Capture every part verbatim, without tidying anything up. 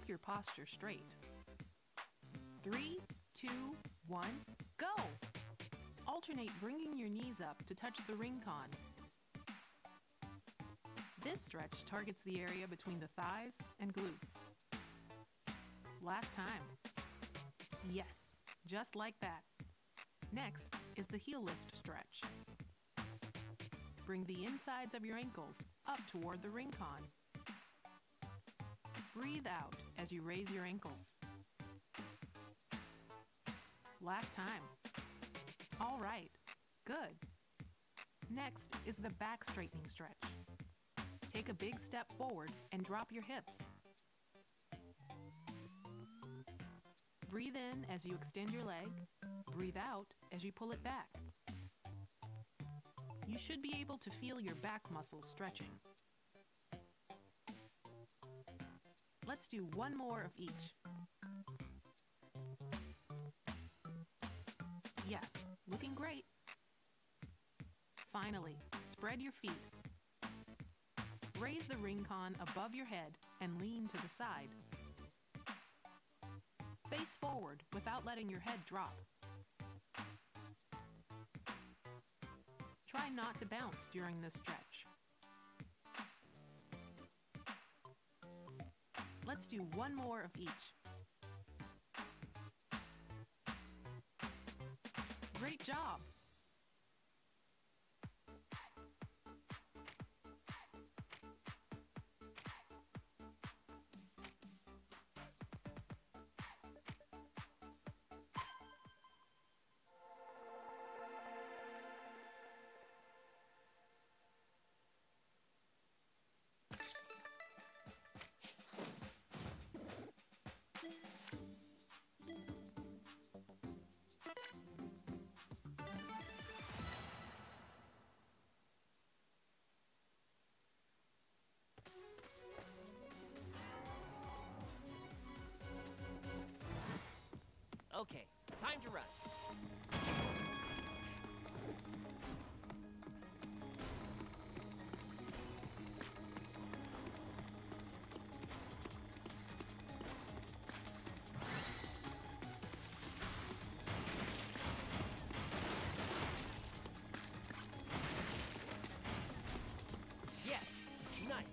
keep your posture straight. Three, two, one, go! Alternate bringing your knees up to touch the Rincon. This stretch targets the area between the thighs and glutes. Last time. Yes, just like that. Next is the heel lift stretch. Bring the insides of your ankles up toward the Rincon. Breathe out as you raise your ankles. Last time. All right, good. Next is the back straightening stretch. Take a big step forward and drop your hips. Breathe in as you extend your leg. Breathe out as you pull it back. You should be able to feel your back muscles stretching. Let's do one more of each. Yes, looking great. Finally, spread your feet. Raise the Rincon above your head and lean to the side. Face forward without letting your head drop. Try not to bounce during this stretch. Let's do one more of each. Great job! Okay, time to run. Yes, nice.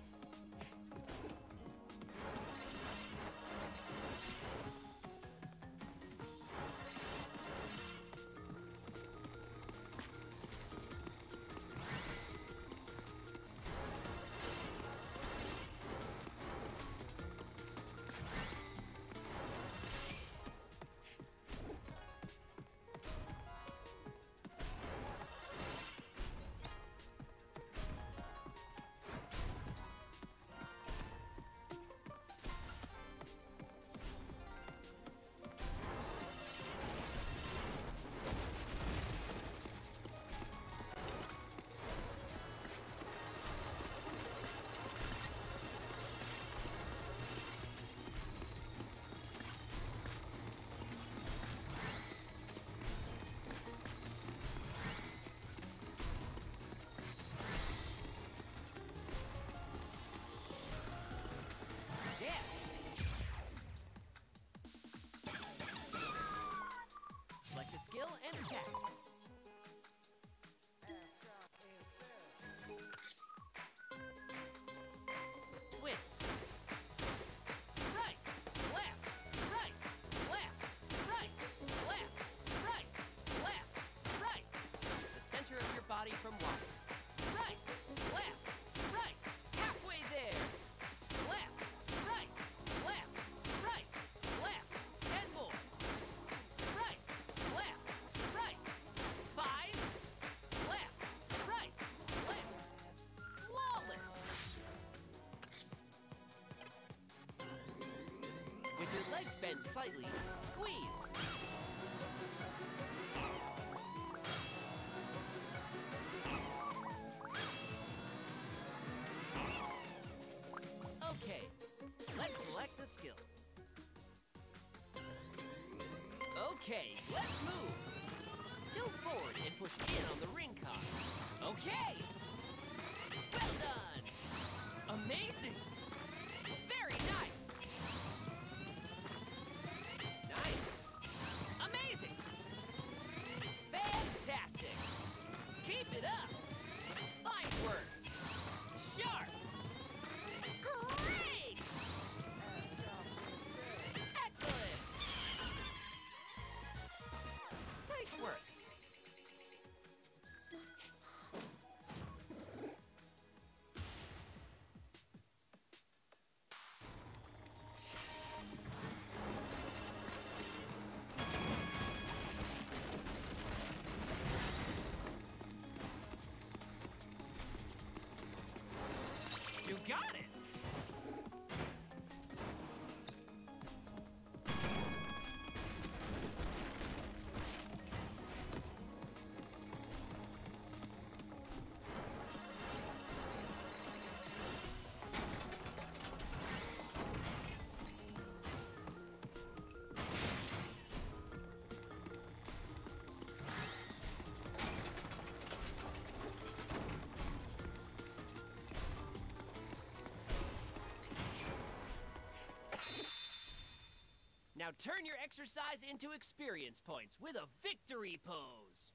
Skill and attack. Twist. Right, left, right, left, right, left, right, left, right. The center of your body from water. Right, left, right, halfway there. Left, right, left, right, left, and more. Right, left, right, five, left, right, left. Flawless! With your legs bent slightly, squeeze. Okay, let's select the skill. Okay, let's move. Tilt forward and push in on the Rincon. Okay! Well done! Amazing! Very nice! got it! Now turn your exercise into experience points with a victory pose.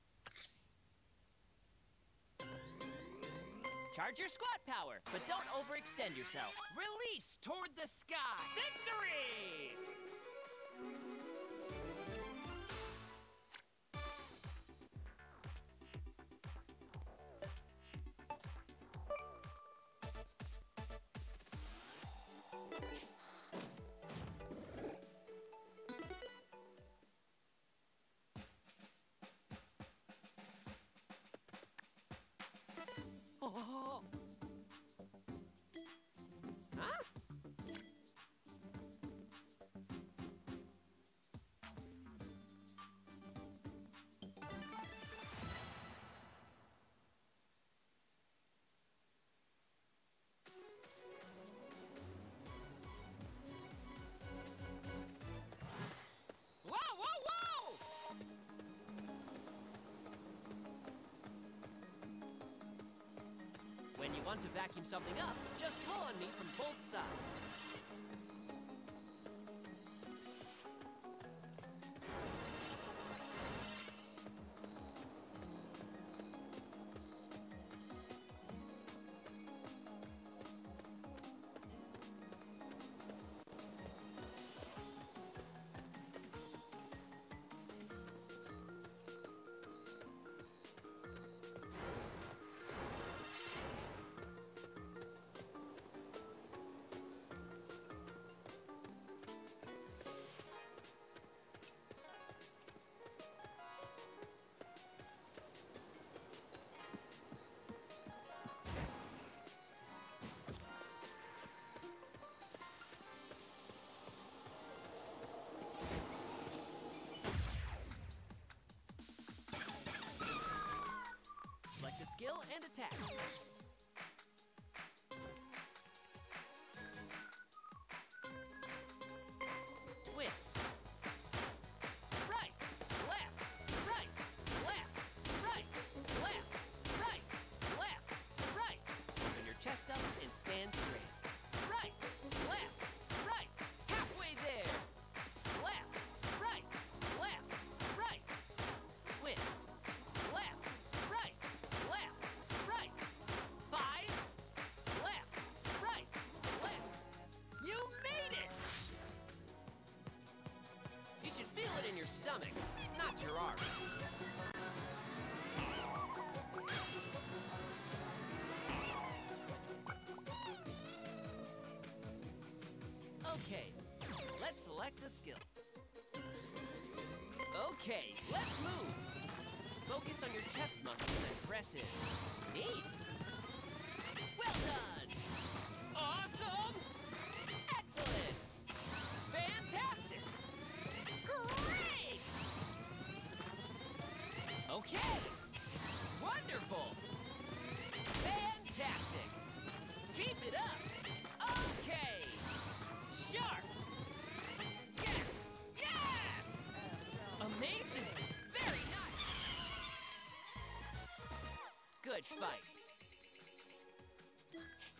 Charge your squat power, but don't overextend yourself. Release toward the sky. Victory! Oh. Huh? Whoa, whoa, whoa! When you want to vacuum something up, just pull on me from both sides. Select a skill and attack. Twist. Right, left, right, left, right, left, right, left, right. Open your chest up and stand straight. Right, left, right, halfway there. Left, right, left, right. Twist. Left, right, left, right. Five. Left, right, left. You made it! You should feel it in your stomach, not your arm. Okay, let's select a skill. Okay, let's move. Focus on your chest muscles and press in. Neat. Well done. Awesome. Excellent. Fantastic. Great. Okay. Wonderful. Fantastic. Keep it up. Okay. Sharp. Yes. Yes. Amazing. Very nice. Good fight.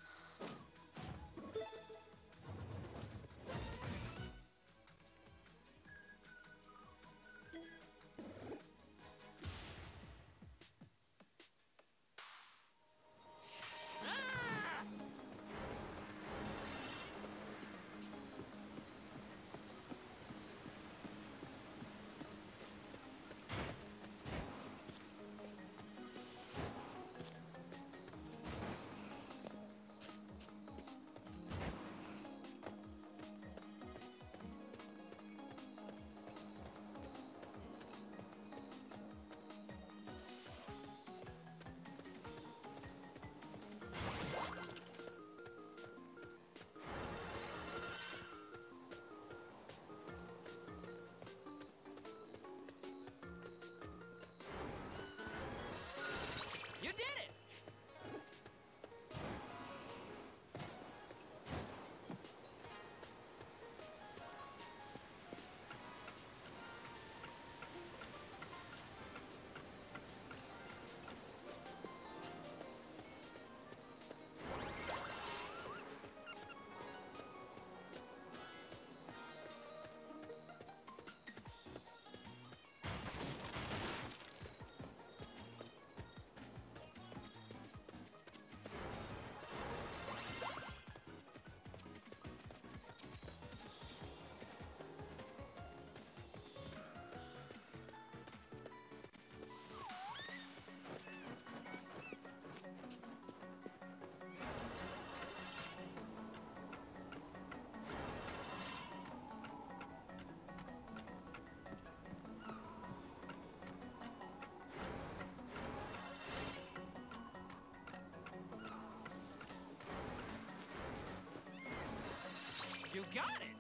You got it!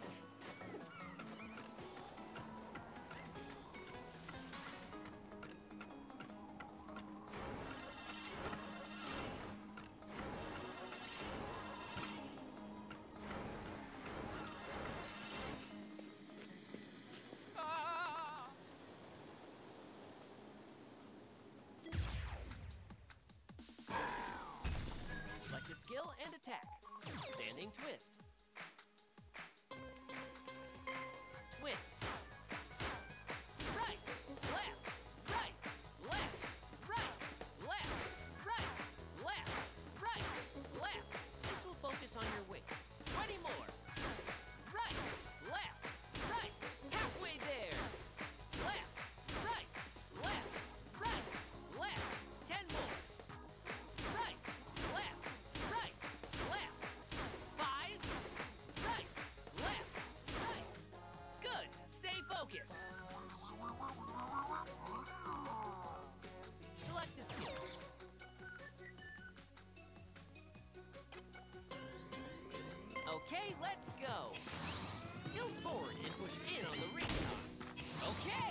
Select a skill and attack. Standing twist. Twist. Right, left, right, left, right, left, right, left, right, left. This will focus on your weight. twenty more. Right, left, right, halfway there. Left, right, left, right, left. ten more. Right, left, right, left. Five, right, left, right. Good. Stay focused. Select the skill. Okay, let's go. Tilt forward and push in on the ring top. Okay.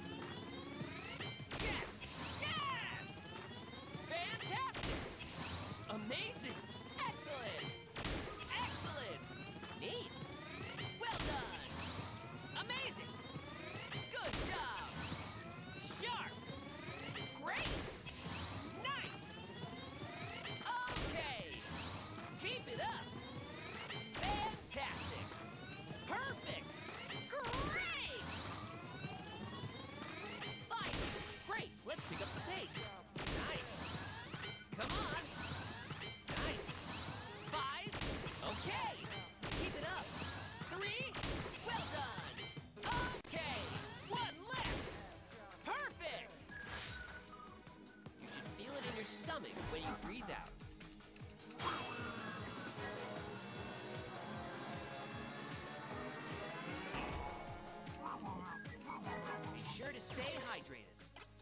Yes! Yes! Fantastic! Amazing! Excellent! Excellent! Neat! Well done! Amazing! Good job! Sharp! Great! Nice! Okay! Keep it up! Fantastic! Perfect! Great! Fine! Great! Let's pick up the pace! Nice! Come on! Nice! Five! Okay! Keep it up! Three! Well done! Okay! One left! Perfect! You should feel it in your stomach when you breathe out. Be sure to stay hydrated.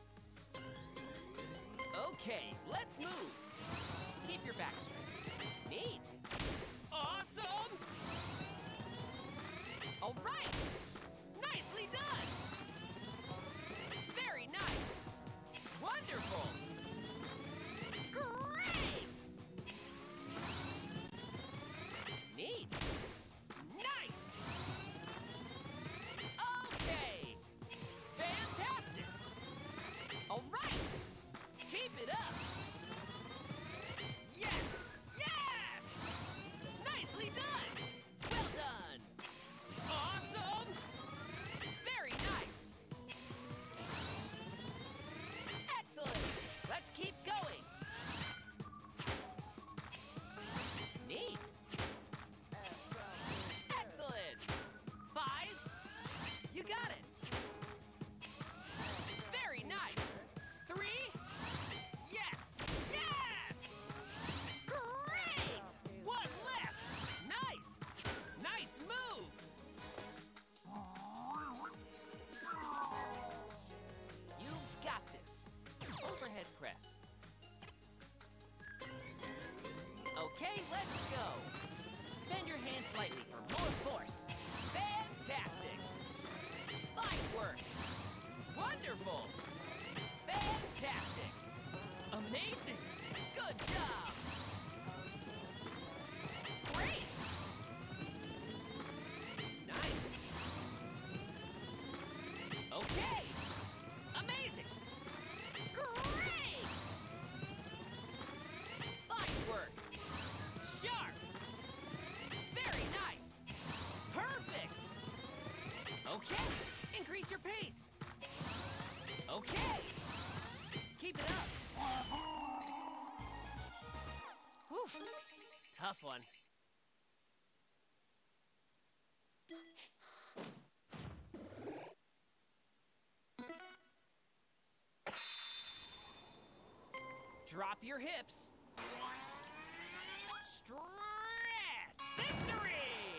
Okay, let's move. Keep your back straight. Neat. Awesome! All right! Nicely done! Very nice! Wonderful! Great! Neat! Nice! Okay! Fantastic! All right! Keep it up! Yes! Yes! Nicely done! Well done! Awesome! Very nice! Excellent! Let's keep going! Neat! Excellent! Five! You got it! Very nice! Three! Yes! Yes! Great! One left! Nice! Nice move! You've got this. Overhead press. Okay, let's go. Bend your hand slightly for more force. Fantastic! Fine work! Wonderful! Fantastic! Amazing! Good job! Great! Nice! Okay! Amazing! Great! Fine work! Sharp! Very nice! Perfect! Okay! Increase your pace! Okay! Keep it up! Whew. Tough one. Drop your hips. Stretch! Victory!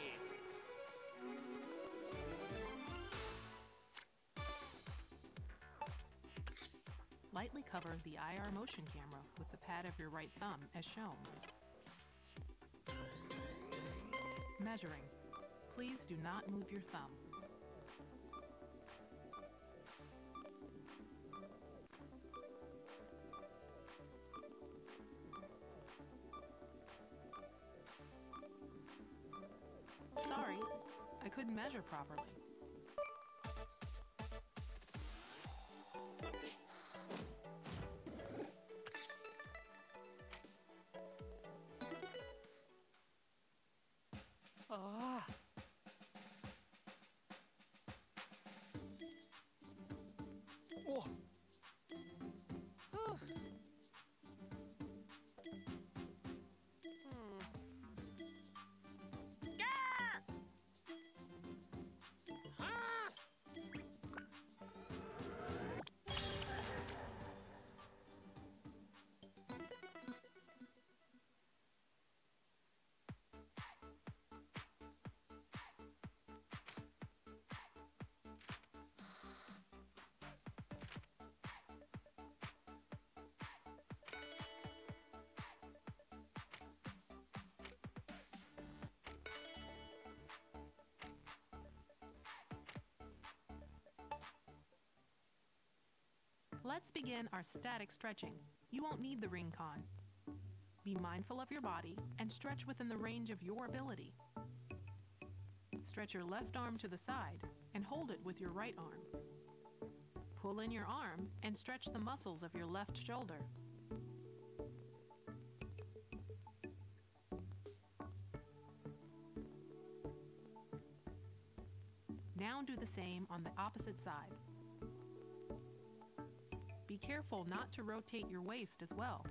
Lightly cover the I R motion camera with the pad of your right thumb as shown. Measuring. Please do not move your thumb. Sorry, I couldn't measure properly. Ah. Oh. Ah. Hmm. Gah! Ah! Let's begin our static stretching. You won't need the ring con. Be mindful of your body and stretch within the range of your ability. Stretch your left arm to the side and hold it with your right arm. Pull in your arm and stretch the muscles of your left shoulder. Now do the same on the opposite side. Be careful not to rotate your waist as well.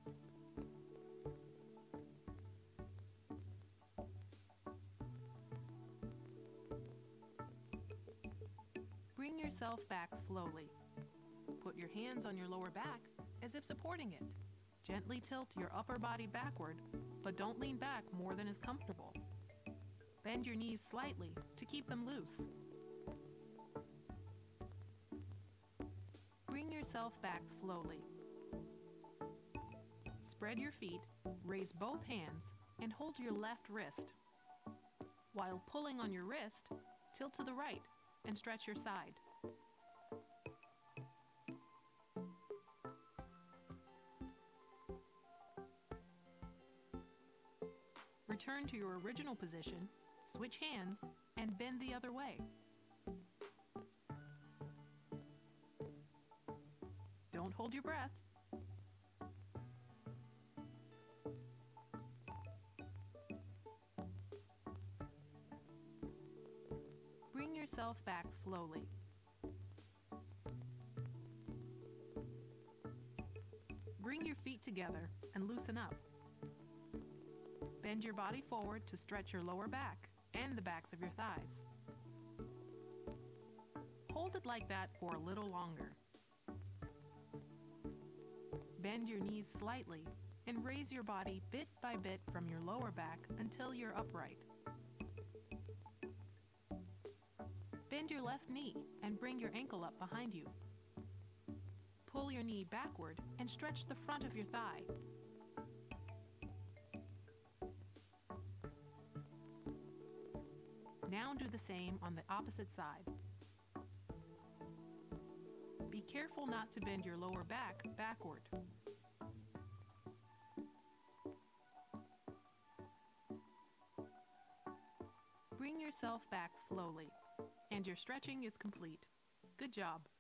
Bring yourself back slowly. Put your hands on your lower back as if supporting it. Gently tilt your upper body backward, but don't lean back more than is comfortable. Bend your knees slightly to keep them loose. Bring yourself back slowly. Spread your feet, raise both hands, and hold your left wrist. While pulling on your wrist, tilt to the right and stretch your side. Return to your original position, switch hands, and bend the other way. Don't hold your breath. Bring yourself back slowly. Bring your feet together and loosen up. Bend your body forward to stretch your lower back and the backs of your thighs. Hold it like that for a little longer. Bend your knees slightly and raise your body bit by bit from your lower back until you're upright. Bend your left knee and bring your ankle up behind you. Pull your knee backward and stretch the front of your thigh. Now do the same on the opposite side. Be careful not to bend your lower back backward. Bring yourself back slowly, and your stretching is complete. Good job.